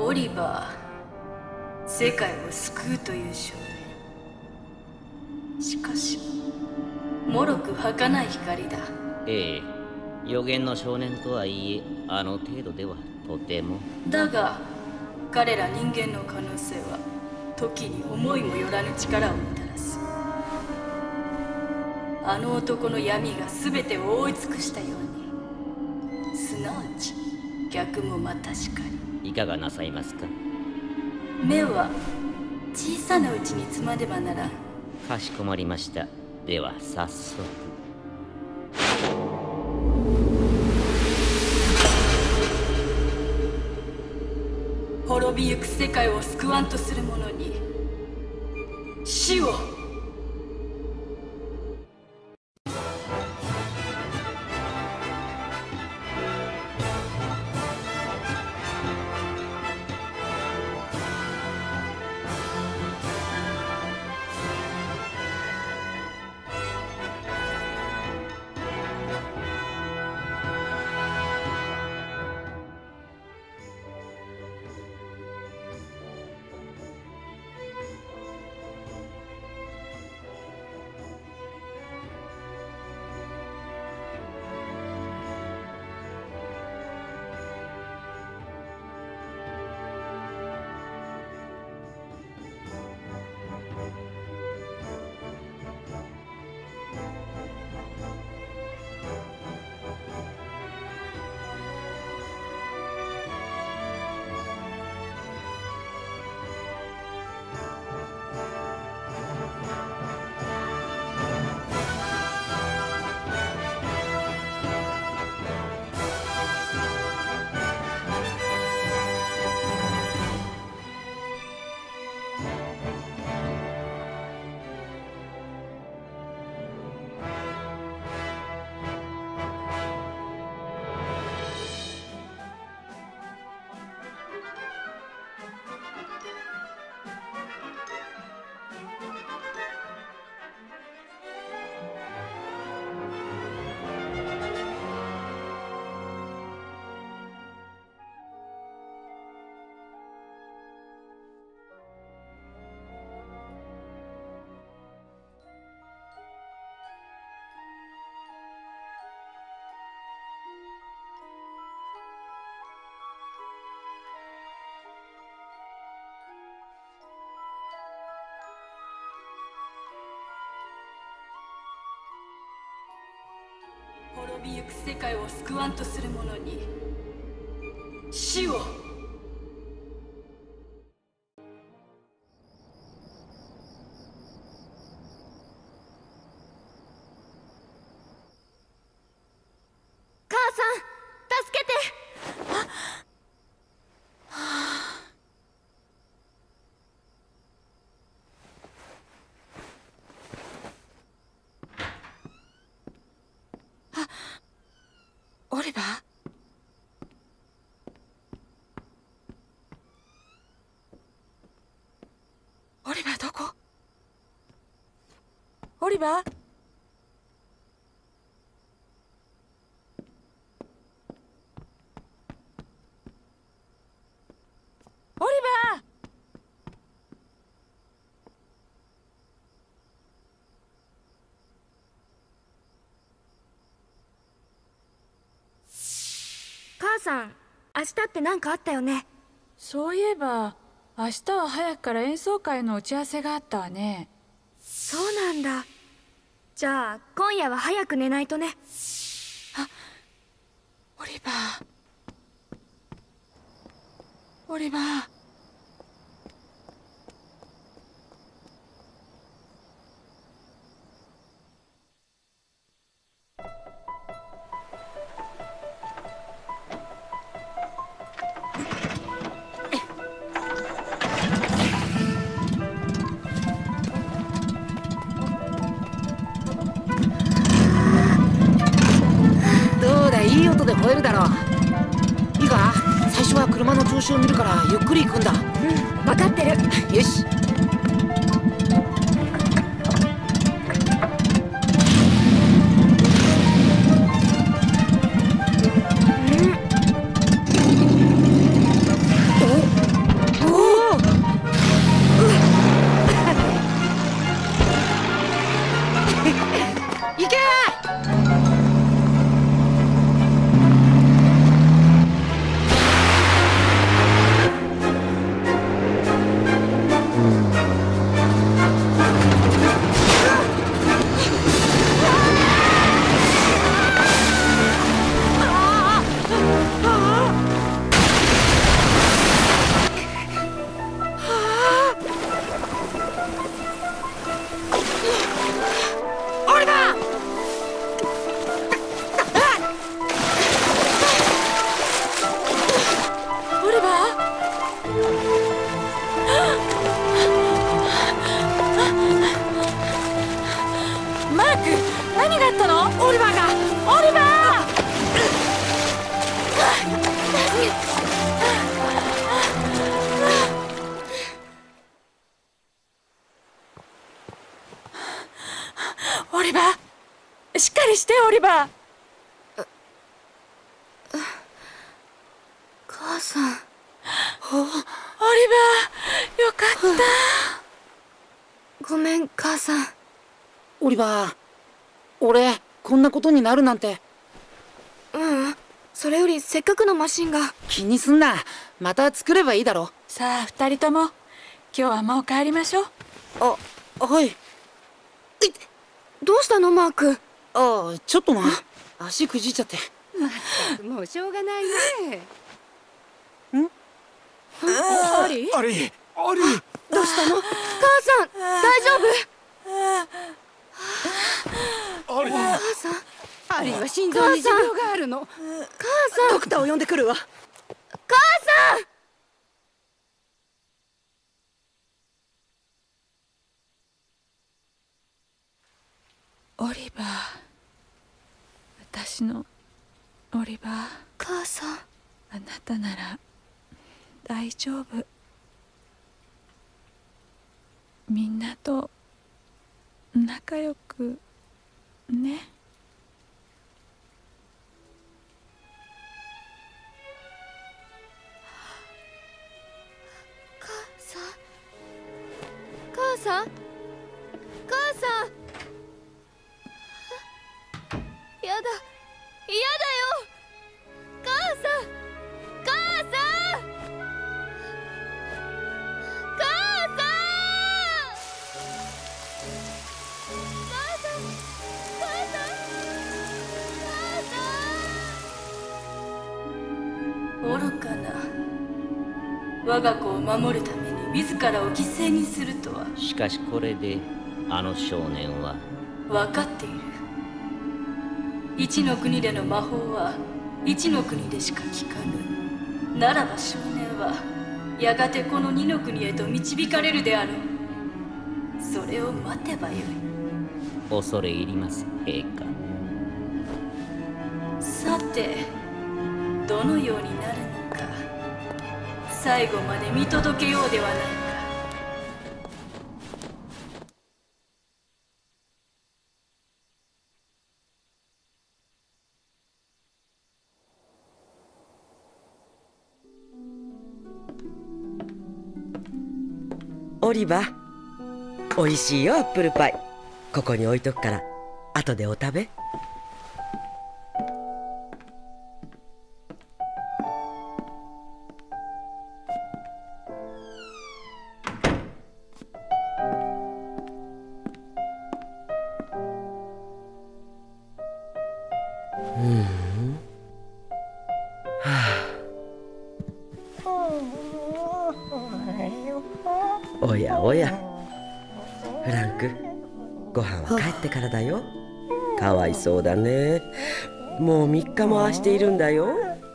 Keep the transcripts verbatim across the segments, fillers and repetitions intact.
オリバー、世界を救うという少年。しかしもろく儚い光だ。 ええ、予言の少年とはいえあの程度ではとても。 だが彼ら人間の可能性は時に思いもよらぬ力をもたらす。あの男の闇が全てを覆い尽くしたように、すなわち逆もまたしかり。 いかがなさいますか？ 目は小さなうちにつまねばならん。 かしこまりました。では早速。 滅びゆく世界を救わんとする者に死を。滅びゆく世界を救わんとする者に死を。 母さん助けて。オリバー？オリバーどこ？オリバー？オリバー？母さん、明日って何かあったよね。 そういえば明日は早くから演奏会の打ち合わせがあったわね。 そうなんだ。じゃあ今夜は早く寝ないとね。 あ、オリバー、オリバー。 いい音で吠えるだろう。いいか、最初は車の調子を見るからゆっくり行くんだ。 うん、分かってる。 よし。 うん。おしてオリバー。 母さん。 オリバー、よかった。 ごめん母さん。 オリバー、俺こんなことになるなんて。 ううん、それよりせっかくのマシンが。 気にすんな、また作ればいいだろ。 さあ二人とも今日はもう帰りましょう。 あ、はい。 どうしたのマーク。 ああ、ちょっとな、足くじいちゃって。 もうしょうがないね。 ん？ アリ？ アリ、アリ。 どうしたの？母さん、大丈夫？ アリ。 母さん。 アリは心臓に持病があるの。 母さん。 ドクターを呼んでくるわ。 母さん。 オリバー、私のオリバー。 母さん。 あなたなら大丈夫。みんなと仲良くね。 母さん。母さん。母さん。やだ、やだよ。母さん、母さん、母さん、母さん、母さん、母さん。 愚かな。我が子を守るために自らを犠牲にするとは。 しかしこれであの少年は分かっている。一の国での魔法は一の国でしか効かぬ。ならば少年はやがてこの二の国へと導かれるであろう。それを待てばよい。 恐れ入ります陛下。 さてどのようになるのか、最後まで見届けようではないか。 オリバー、おいしいよアップルパイ。ここに置いとくから後でお食べ。うんはあ、おやおや、フランク、ご飯は帰ってからだよ。かわいそうだね。もうみっかもああしているんだよ。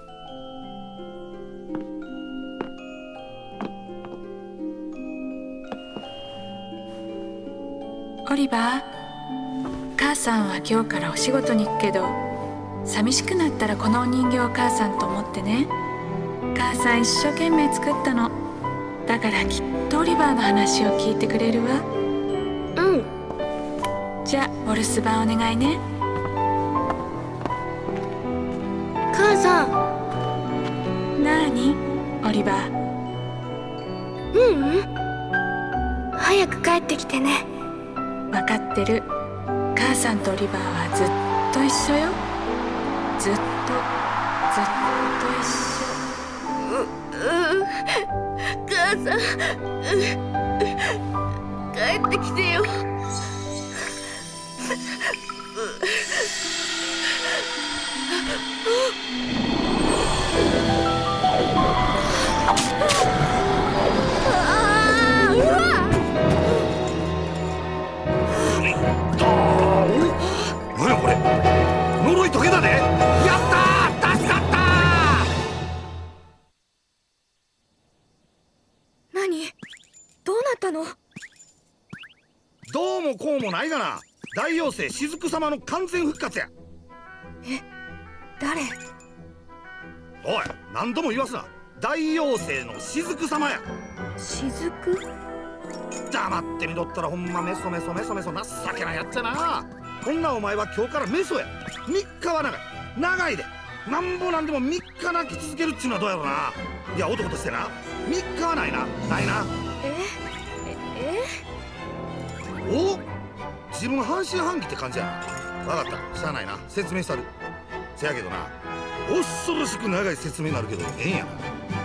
オリバー、母さんは今日からお仕事に行くけど、寂しくなったらこのお人形を母さんと思ってね。母さん一生懸命作ったの。だからきっとオリバーの話を聞いてくれるわ。 うん。 じゃあお留守番お願いね。 母さん。 なーにオリバー。 ううん。早く帰ってきてね。 分かってる。母さんとオリバーはずっと一緒よ。ずっとずっと一緒。 う、うん。母さん、帰ってきてよ。 何やこれ、呪い解けたね。やったー、助かったー。 何？どうなったの？ どうもこうもないがな。大妖精雫様の完全復活や。 え、誰？ おい、何度も言わすな。大妖精の雫様や。 雫？ 黙ってみとったらほんまメソメソメソメソ情けなやっちゃな。 こんなお前は今日からメソや。みっかは長い長いで、なんぼなんでもみっか泣き続けるっちゅうのはどうやろうな。いや男としてな、みっかはないな、ないな。 ええお、自分半信半疑って感じやな。分かった、しゃあないな、説明したる。せやけどな、恐ろしく長い説明になるけどええんやな。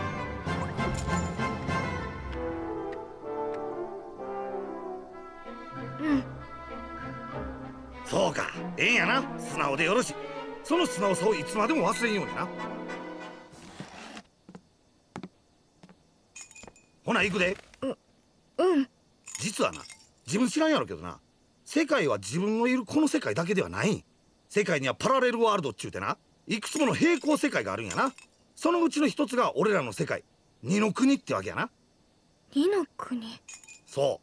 うん。 そうか、ええんやな、素直でよろしい。その素直さをいつまでも忘れんようにな。ほな行くで。 ううん実はな、自分知らんやろけどな、世界は自分のいるこの世界だけではないん。世界にはパラレルワールドっちゅうてな、いくつもの平行世界があるんやな。そのうちの一つが俺らの世界、二の国ってわけやな。 二の国。 そう、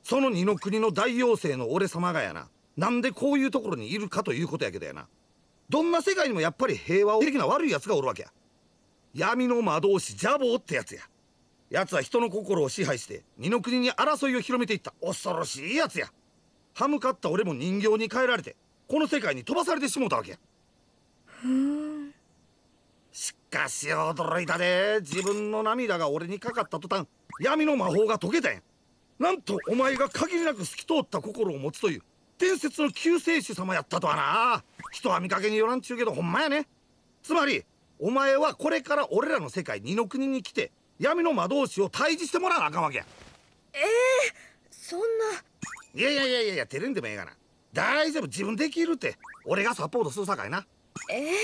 その二の国の大妖精の俺様がやな、なんでこういうところにいるかということやけどやな、どんな世界にもやっぱり平和的な悪い奴がおるわけや。闇の魔導士ジャボーってやつや。奴は人の心を支配して二の国に争いを広めていった恐ろしいやつや。歯向かった俺も人形に変えられてこの世界に飛ばされてしもうたわけや。 ふーん。 しかし驚いたで。自分の涙が俺にかかった途端、闇の魔法が解けたんや。なんとお前が限りなく透き通った心を持つという伝説の救世主様やったとはな。人は見かけによらんちゅうけどほんまやね。つまりお前はこれから俺らの世界二の国に来て闇の魔導士を退治してもらわなあかんわけや。 ええー、そんな。 いやいやいやいやいや、照れんでもええがな。大丈夫、自分できるって。俺がサポートするさかいな。 ええー、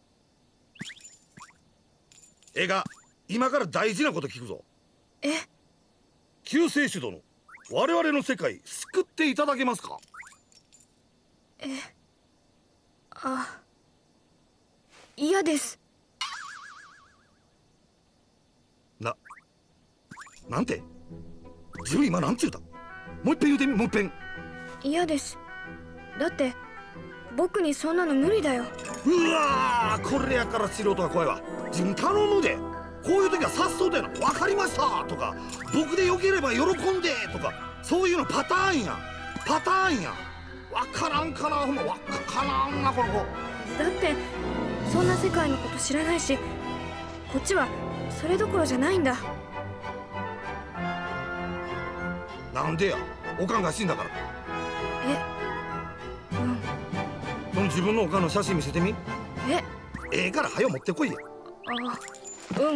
ええが、今から大事なこと聞くぞ。 え、 救世主殿、我々の世界救っていただけますか。 え、あ、嫌です。 な、なんて自分今なんちゅうた。もう一遍言うてみ、もう一遍。 嫌です。だって僕にそんなの無理だよ。 うわー、これやから素人が怖いわ。自分頼むで。こういう時はさっそうだよな。分かりましたとか、僕でよければ喜んでとか、そういうのパターンやパターンや。分からんかな、ほんま分からんなこの子。 だってそんな世界のこと知らないし、こっちはそれどころじゃないんだ。 なんでや、おかんが死んだから。 え、うん。 その自分のおかんの写真見せてみ。 え、 ええから早持ってこいや。 あ、うん。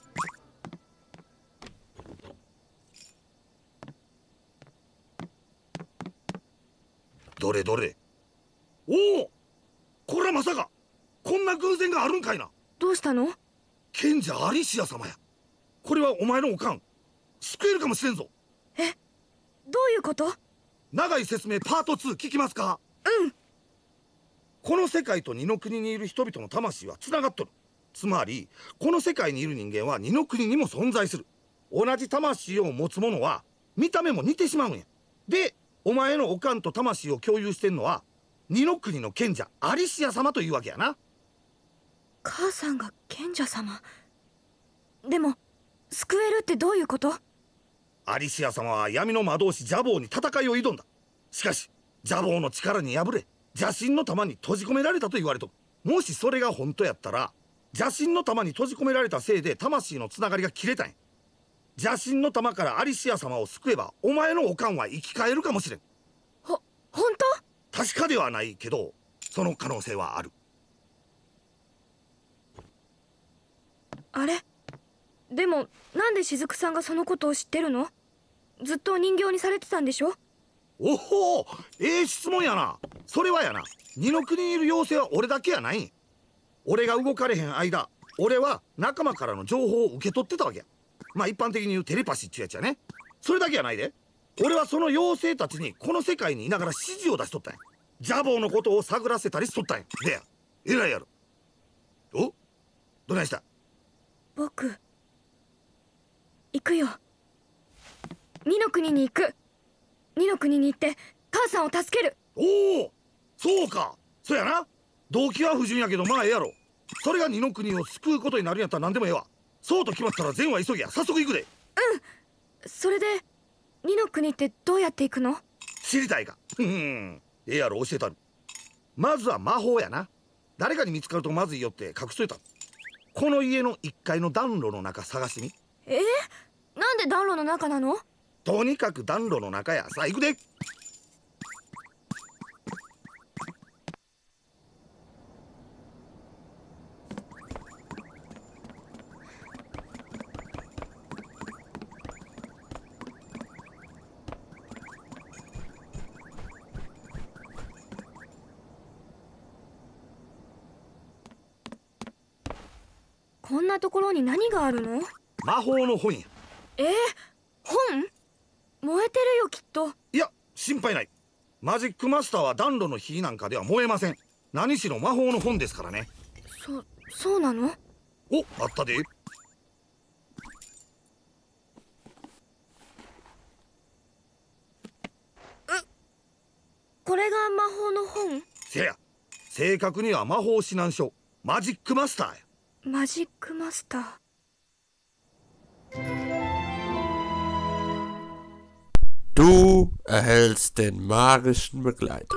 どれどれ。おお、これはまさかこんな偶然があるんかいな。 どうしたの？ 賢者アリシア様や。これはお前のおかん救えるかもしれんぞ。 え、どういうこと？ 長い説明パートツー聞きますか？ うん。 この世界と二の国にいる人々の魂はつながっとる。つまりこの世界にいる人間は二の国にも存在する。同じ魂を持つ者は見た目も似てしまうんや。で、お前のおかんと魂を共有してんのは二の国の賢者アリシア様というわけやな。 母さんが賢者様。でも救えるってどういうこと？ アリシア様は闇の魔導士ジャボーに戦いを挑んだ。しかしジャボーの力に敗れ邪神の玉に閉じ込められたと言われとる。もしそれが本当やったら邪神の玉に閉じ込められたせいで魂のつながりが切れたんや。邪神の玉からアリシア様を救えばお前のおかんは生き返るかもしれん。 ほ、本当？ 確かではないけどその可能性はある。 あれ？でもなんで雫さんがそのことを知ってるの？ずっと人形にされてたんでしょ？ おほ、ええ質問やな。それはやな、二の国にいる妖精は俺だけやないん。俺が動かれへん間、俺は仲間からの情報を受け取ってたわけや。まあ一般的に言うテレパシーっちゅうやつやね。それだけやないで。俺はその妖精たちにこの世界にいながら指示を出しとったんや。ジャボーのことを探らせたりしとったんや。でや、偉いやろ。お、どないした？ 僕行くよ。二の国に行く。二の国に行って母さんを助ける。 おお、そうか。そやな。動機は不純やけどまあええやろ。それが二の国を救うことになるんやったら何でもええわ。そうと決まったら善は急ぎや。早速行くで。 うん。それで二の国ってどうやって行くの？ 知りたいか。うん。 ええやろ、教えたる。まずは魔法やな。誰かに見つかるとまずいよって隠しといた。この家のいっかいの暖炉の中探してみ。 えー、なんで暖炉の中なの？ とにかく暖炉の中や。さあ行くで。 こんなところに何があるの？ 魔法の本や。 えー、本？燃えてるよきっと。 いや、心配ない。マジックマスターは暖炉の火なんかでは燃えません。何しろ魔法の本ですからね。 そ、そうなの？ お、あったで。 これが魔法の本？ せや、正確には魔法指南書、マジックマスターや。 マジックマスター。 Du erhältst den magischen Begleiter.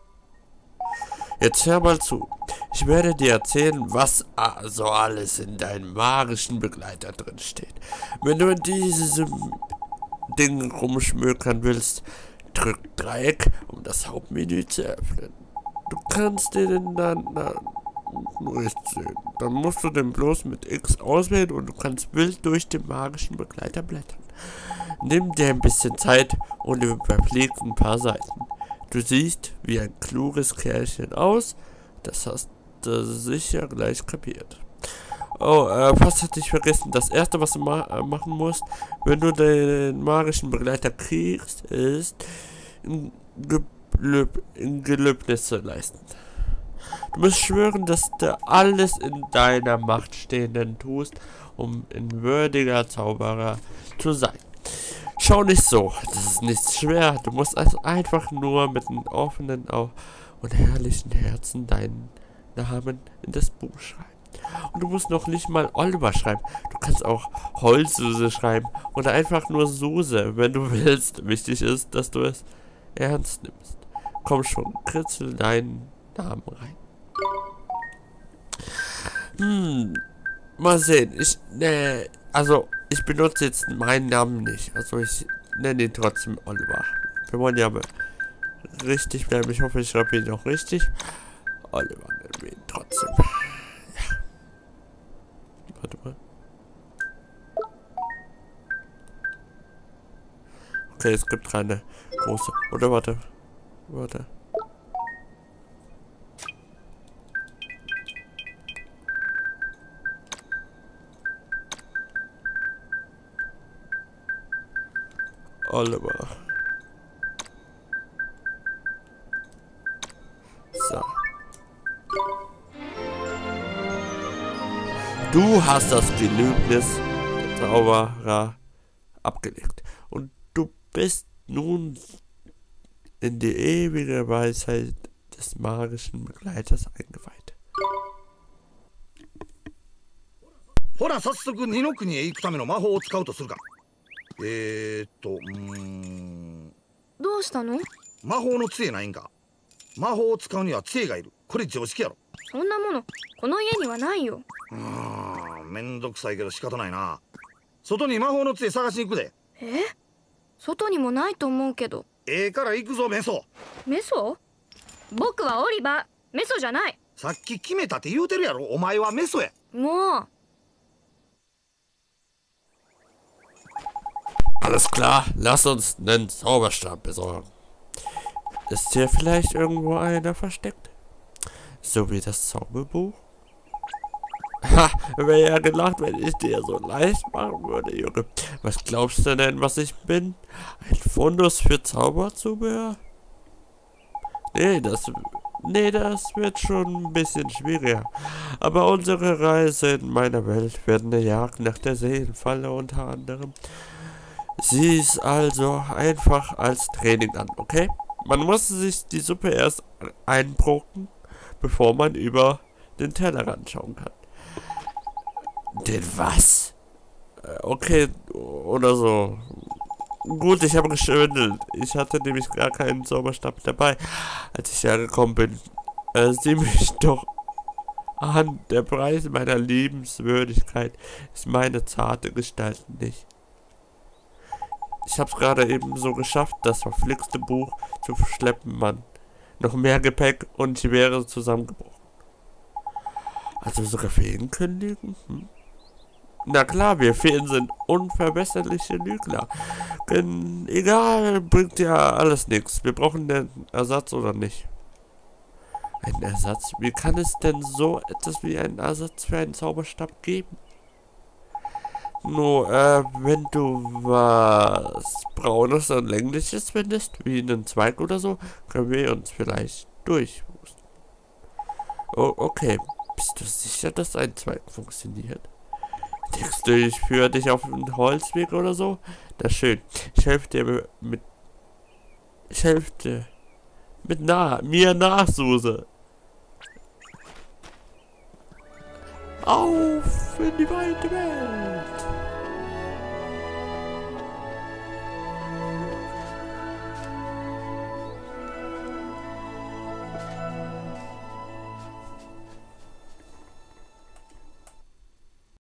Jetzt hör mal zu. Ich werde dir erzählen, was so alles in deinem magischen Begleiter drin steht. Wenn du in diesem Ding rumschmökern willst, drück Dreieck, um das Hauptmenü zu öffnen. Du kannst den dann nicht sehen. Dann musst du den bloß mit X auswählen und du kannst wild durch den magischen Begleiter blättern. Nimm dir ein bisschen Zeit und überflieg ein paar Seiten. Du siehst wie ein kluges Kerlchen aus. Das hast du sicher gleich kapiert. Oh, äh, fast hatte ich vergessen. Das erste, was du ma äh, machen musst, wenn du den magischen Begleiter kriegst, ist ein Gelüb ein Gelübnisse leisten. Du musst schwören, dass du alles in deiner Macht Stehenden tust, um ein würdiger Zauberer zu sein. Schau nicht so, das ist nicht schwer. Du musst also einfach nur mit einem offenen Auge und herrlichen Herzen deinen Namen in das Buch schreiben. Und du musst noch nicht mal Oliver schreiben. Du kannst auch Holzsuse schreiben oder einfach nur Suse, wenn du willst. Wichtig ist, dass du es ernst nimmst. Komm schon, kritzel deinen Namen rein. Hm, mal sehen. Ich, ne, also, ich benutze jetzt meinen Namen nicht. Also, ich nenne ihn trotzdem Oliver. Wir wollen ja richtig bleiben. Ich hoffe, ich schreibe ihn auch richtig. Oliver nennen wir ihn trotzdem. Ja. Warte mal. Okay, es gibt keine große. Oder warte. Warte. Oliver. So. Du hast das Gelübnis der Zauberer abgelegt und du bist nun in die ewige Weisheit des magischen Begleiters eingeweiht. ほら、早速二の国へ行くための魔法を使うとするか。えーっと、うーん。 どうしたの？ 魔法の杖ないんか。魔法を使うには杖がいる。これ常識やろ。 そんなものこの家にはないよ。 うーん、めんどくさいけど仕方ないな。外に魔法の杖探しに行くで。 え？外にもないと思うけど。 ええから行くぞ、メソ。 メソ？僕はオリバー。メソじゃない。 さっき決めたって言うてるやろ。お前はメソや。 もう。 Alles klar, lass uns einen Zauberstab besorgen. Ist hier vielleicht irgendwo einer versteckt? So wie das Zauberbuch? Ha, wäre ja gelacht, wenn ich dir so leicht machen würde, Junge. Was glaubst du denn, was ich bin? Ein Fundus für Zauberzubehör? Nee, das... Nee, das wird schon ein bisschen schwieriger. Aber unsere Reise in meiner Welt wird eine Jagd nach der Seelenfalle unter anderem. Sieh es also einfach als Training an, okay? Man muss sich die Suppe erst einbrocken, bevor man über den Tellerrand schauen kann. Den was? Äh, okay, oder so. Gut, ich habe geschwindelt. Ich hatte nämlich gar keinen Zauberstab dabei, als ich hergekommen bin. Äh, sieh mich doch an. Der Preis meiner Liebenswürdigkeit ist meine zarte Gestalt nicht. Ich hab's gerade eben so geschafft, das verflixte Buch zu verschleppen, Mann. Noch mehr Gepäck und ich wäre zusammengebrochen. Also sogar Feen können lügen? Hm? Na klar, wir Feen sind unverbesserliche Lügner. Gen egal, bringt ja alles nichts. Wir brauchen den Ersatz oder nicht. Ein Ersatz? Wie kann es denn so etwas wie einen Ersatz für einen Zauberstab geben? Nur, äh, wenn du was Braunes und Längliches findest, wie einen Zweig oder so, können wir uns vielleicht durchwusten. Oh, okay. Bist du sicher, dass ein Zweig funktioniert? Denkst du, ich führe dich auf einen Holzweg oder so? Na schön. Ich helfe dir mit... Ich helfe dir mit nah... mir nach, Suse. Auf in die weite Welt.